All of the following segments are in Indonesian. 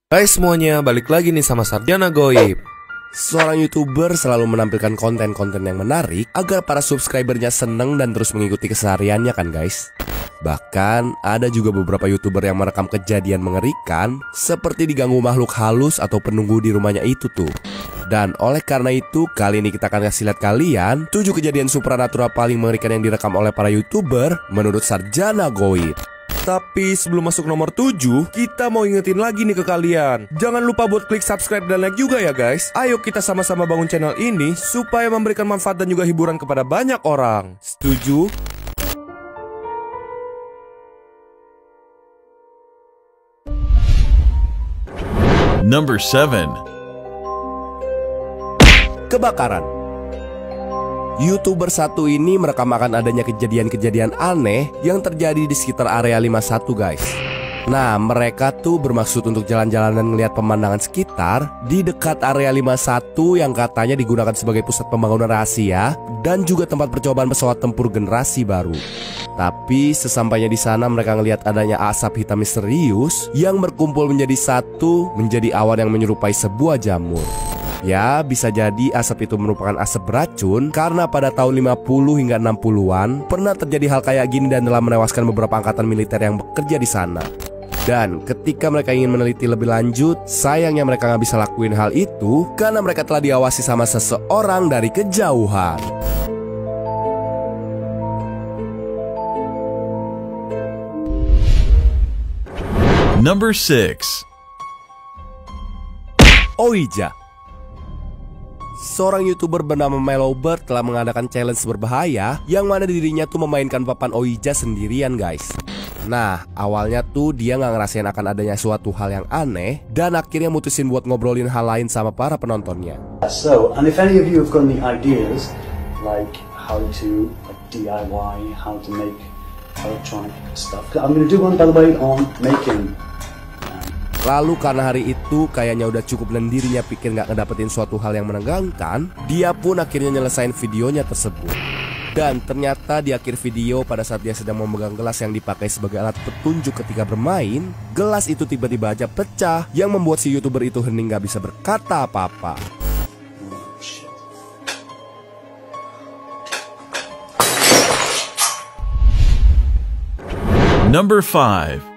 Hai semuanya, balik lagi nih sama Sarjana Goib. Seorang YouTuber selalu menampilkan konten-konten yang menarik agar para subscribernya seneng dan terus mengikuti kesehariannya kan guys. Bahkan ada juga beberapa YouTuber yang merekam kejadian mengerikan seperti diganggu makhluk halus atau penunggu di rumahnya itu tuh. Dan oleh karena itu kali ini kita akan kasih lihat kalian 7 kejadian supranatural paling mengerikan yang direkam oleh para YouTuber menurut Sarjana Goib. Tapi sebelum masuk nomor 7, kita mau ingetin lagi nih ke kalian. Jangan lupa buat klik subscribe dan like juga ya guys. Ayo kita sama-sama bangun channel ini supaya memberikan manfaat dan juga hiburan kepada banyak orang. Setuju? Number 7. Kebakaran. YouTuber satu ini merekam akan adanya kejadian-kejadian aneh yang terjadi di sekitar area 51 guys. Nah, mereka tuh bermaksud untuk jalan-jalan dan melihat pemandangan sekitar di dekat area 51 yang katanya digunakan sebagai pusat pembangunan rahasia dan juga tempat percobaan pesawat tempur generasi baru. Tapi sesampainya di sana mereka ngelihat adanya asap hitam misterius yang berkumpul menjadi satu, menjadi awan yang menyerupai sebuah jamur. Ya, bisa jadi asap itu merupakan asap beracun karena pada tahun 50 hingga 60-an pernah terjadi hal kayak gini dan telah menewaskan beberapa angkatan militer yang bekerja di sana. Dan ketika mereka ingin meneliti lebih lanjut, sayangnya mereka nggak bisa lakuin hal itu karena mereka telah diawasi sama seseorang dari kejauhan. Number 6. Ouija. Seorang YouTuber bernama Mellowbird telah mengadakan challenge berbahaya yang mana dirinya tuh memainkan papan Ouija sendirian guys. Nah, awalnya tuh dia nggak ngerasain akan adanya suatu hal yang aneh dan akhirnya mutusin buat ngobrolin hal lain sama para penontonnya. So, and if any of you have got any ideas like how to DIY, how to make electronic stuff, I'm going to do one by the way on making. Lalu karena hari itu kayaknya udah cukup dan dirinya pikir gak ngedapetin suatu hal yang menegangkan, dia pun akhirnya nyelesain videonya tersebut. Dan ternyata di akhir video pada saat dia sedang memegang gelas yang dipakai sebagai alat petunjuk ketika bermain, gelas itu tiba-tiba aja pecah yang membuat si YouTuber itu hening gak bisa berkata apa-apa. Number 5.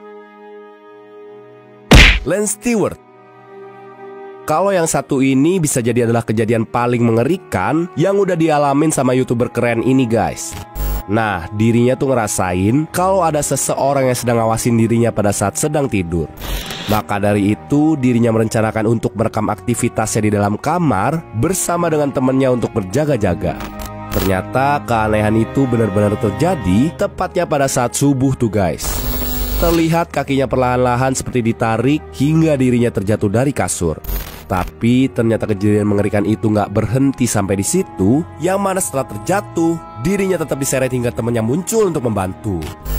Lance Stewart. Kalau yang satu ini bisa jadi adalah kejadian paling mengerikan yang udah dialamin sama YouTuber keren ini guys. Nah, dirinya tuh ngerasain kalau ada seseorang yang sedang ngawasin dirinya pada saat sedang tidur. Maka dari itu dirinya merencanakan untuk merekam aktivitasnya di dalam kamar bersama dengan temannya untuk berjaga-jaga. Ternyata keanehan itu benar-benar terjadi tepatnya pada saat subuh tuh guys. Terlihat kakinya perlahan-lahan seperti ditarik hingga dirinya terjatuh dari kasur. Tapi ternyata kejadian mengerikan itu nggak berhenti sampai di situ, yang mana setelah terjatuh, dirinya tetap diseret hingga temannya muncul untuk membantu.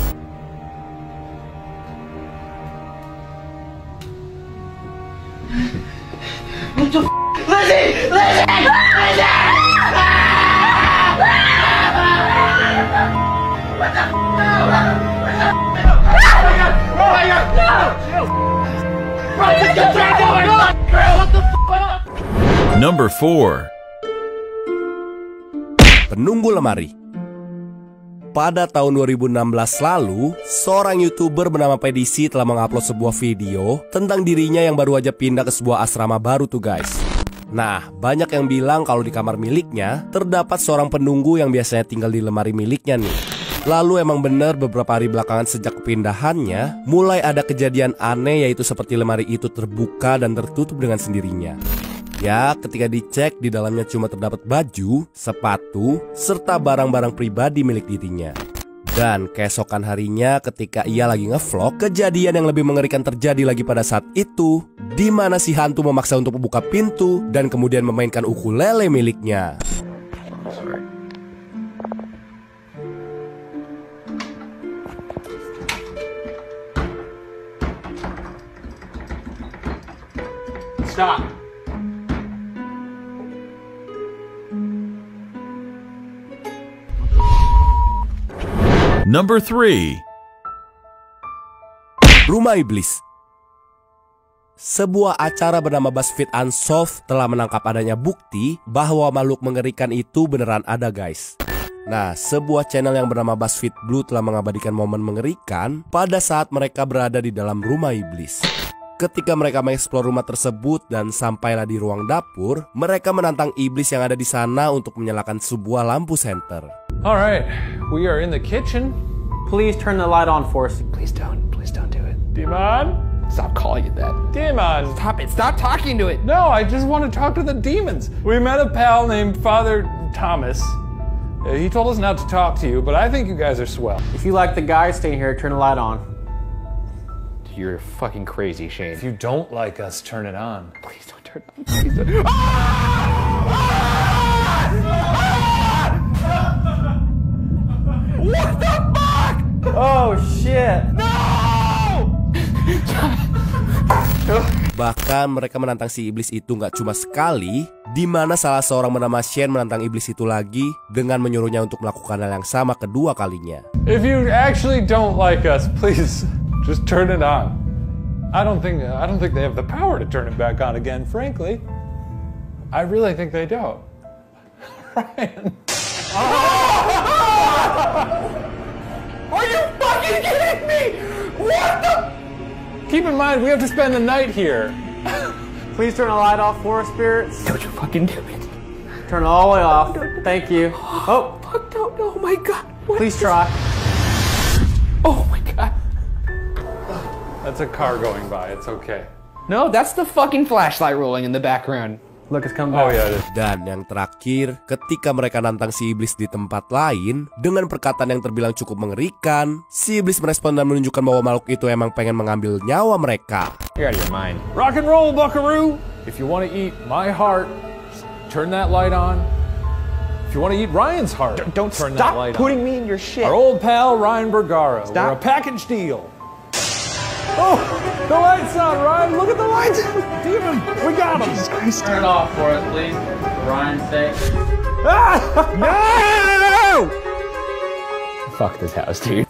Number 4. Penunggu lemari. Pada tahun 2016 lalu, seorang YouTuber bernama Pedisi telah mengupload sebuah video tentang dirinya yang baru aja pindah ke sebuah asrama baru tuh guys. Nah, banyak yang bilang kalau di kamar miliknya terdapat seorang penunggu yang biasanya tinggal di lemari miliknya nih. Lalu emang bener beberapa hari belakangan sejak kepindahannya mulai ada kejadian aneh, yaitu seperti lemari itu terbuka dan tertutup dengan sendirinya. Ya, ketika dicek di dalamnya cuma terdapat baju, sepatu, serta barang-barang pribadi milik dirinya. Dan keesokan harinya ketika ia lagi ngevlog, kejadian yang lebih mengerikan terjadi lagi pada saat itu, di mana si hantu memaksa untuk membuka pintu dan kemudian memainkan ukulele miliknya. Stop. Number 3. Rumah Iblis. Sebuah acara bernama BuzzFeed Unsolved telah menangkap adanya bukti bahwa makhluk mengerikan itu beneran ada guys. Nah, sebuah channel yang bernama BuzzFeed Blue telah mengabadikan momen mengerikan pada saat mereka berada di dalam rumah iblis. Ketika mereka mengeksplor rumah tersebut dan sampailah di ruang dapur, mereka menantang iblis yang ada di sana untuk menyalakan sebuah lampu senter. Alright, we are in the kitchen. Please turn the light on for us. Please don't do it. Demon? Stop calling it that. Demon! Stop it, stop talking to it. No, I just want to talk to the demons. We met a pal named Father Thomas. He told us not to talk to you, but I think you guys are swell. If you like the guy staying here, turn the light on. You're fucking crazy, Shane. If you don't like us, turn it on. Please don't turn it on. Please don't. What the fuck? Oh shit! Bahkan mereka menantang si iblis itu nggak cuma sekali, di mana salah seorang bernama Shane menantang iblis itu lagi dengan menyuruhnya untuk melakukan hal yang sama kedua kalinya. If you actually don't like us, please just turn it on. I don't think they have the power to turn it back on again, frankly. I really think they don't. Ryan. Are you fucking kidding me? What the? Keep in mind, we have to spend the night here. Please turn the light off for us, spirits. Don't you fucking do it. Turn it all the way off. Thank you. Oh, Fuck, don't. Oh my god. What please is try. Oh my god. That's a car going by. It's okay. No, that's the fucking flashlight rolling in the background. Look, it's coming Oh back. yeah, it is. Dan yang terakhir, ketika mereka nantang si iblis di tempat lain dengan perkataan yang terbilang cukup mengerikan, si iblis merespon dan menunjukkan bahwa makhluk itu emang pengen mengambil nyawa mereka. You're out of your mind. Rock and roll, buckaroo! If you want to eat my heart, turn that light on. If you want to eat Ryan's heart, Don't turn stop that light putting on. me in your shit. Our old pal, Ryan Bergara. Stop. We're a package deal. Oh, the lights on, Ryan! Look at the lights! Demon, we got him! Turn it off for us, please. For Ryan's sake. Ah! No! Fuck this house, dude.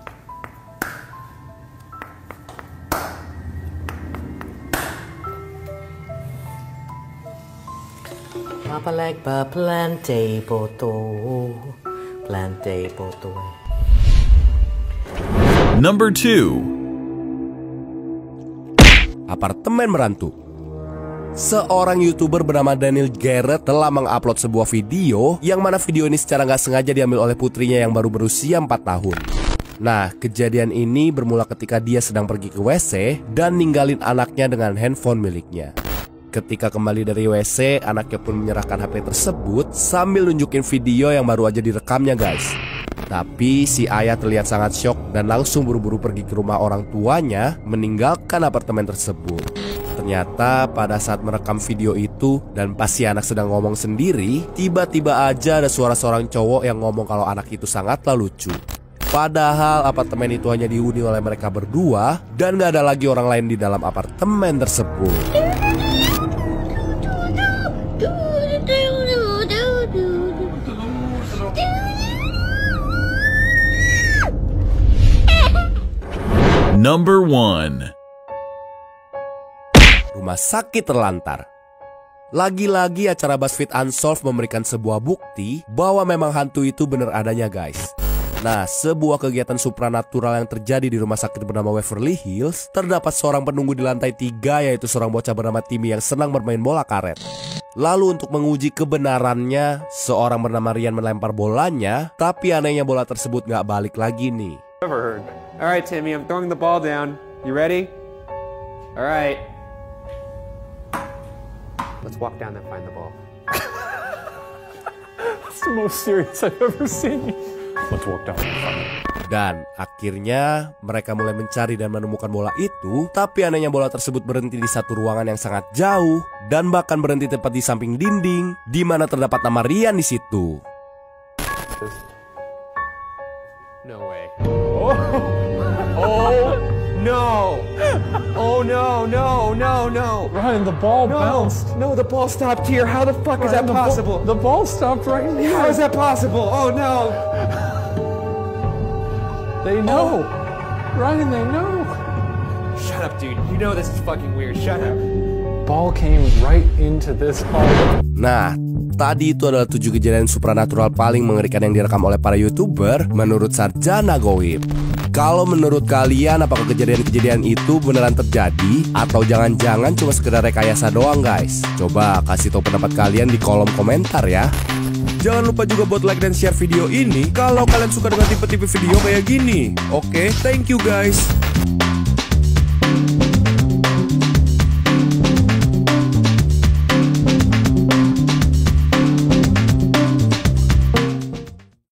Mapalek ba plante poto, plante poto. Number 2. Apartemen Merantu. Seorang YouTuber bernama Daniel Garrett telah mengupload sebuah video yang mana video ini secara nggak sengaja diambil oleh putrinya yang baru berusia 4 tahun. Nah, kejadian ini bermula ketika dia sedang pergi ke WC dan ninggalin anaknya dengan handphone miliknya. Ketika kembali dari WC, anaknya pun menyerahkan HP tersebut sambil nunjukin video yang baru aja direkamnya guys. Tapi si ayah terlihat sangat syok dan langsung buru-buru pergi ke rumah orang tuanya meninggalkan apartemen tersebut. Ternyata pada saat merekam video itu dan pas si anak sedang ngomong sendiri, tiba-tiba aja ada suara seorang cowok yang ngomong kalau anak itu sangatlah lucu. Padahal apartemen itu hanya dihuni oleh mereka berdua dan gak ada lagi orang lain di dalam apartemen tersebut. Number 1. Rumah sakit terlantar. Lagi-lagi acara BuzzFeed Unsolved memberikan sebuah bukti bahwa memang hantu itu benar adanya guys. Nah, sebuah kegiatan supranatural yang terjadi di rumah sakit bernama Waverly Hills, terdapat seorang penunggu di lantai 3 yaitu seorang bocah bernama Timmy yang senang bermain bola karet. Lalu untuk menguji kebenarannya, seorang bernama Ryan melempar bolanya, tapi anehnya bola tersebut nggak balik lagi nih. Ever heard. All right, Timmy, I'm throwing the ball down. You ready? All right. Let's walk down and find the ball. That's the most serious I've ever seen you. Let's walk down. Dan akhirnya mereka mulai mencari dan menemukan bola itu, tapi anehnya bola tersebut berhenti di satu ruangan yang sangat jauh dan bahkan berhenti tepat di samping dinding, di mana terdapat nama Ryan di situ. No way. Oh no! Oh no! No! Ryan, the ball bounced. No, the ball stopped here. How the fuck is that Ryan, possible? The ball stopped right here. How is that possible? Oh no! They know. Ryan, they know. Shut up, dude. You know this is fucking weird. Shut up. Ball came right into this hall. Nah, tadi itu adalah 7 kejadian supranatural paling mengerikan yang direkam oleh para YouTuber menurut Sarjana Goib. Kalau menurut kalian, apakah kejadian-kejadian itu beneran terjadi atau jangan-jangan cuma sekedar rekayasa doang, guys? Coba kasih tahu pendapat kalian di kolom komentar ya. Jangan lupa juga buat like dan share video ini kalau kalian suka dengan tipe-tipe video kayak gini. Oke, thank you guys.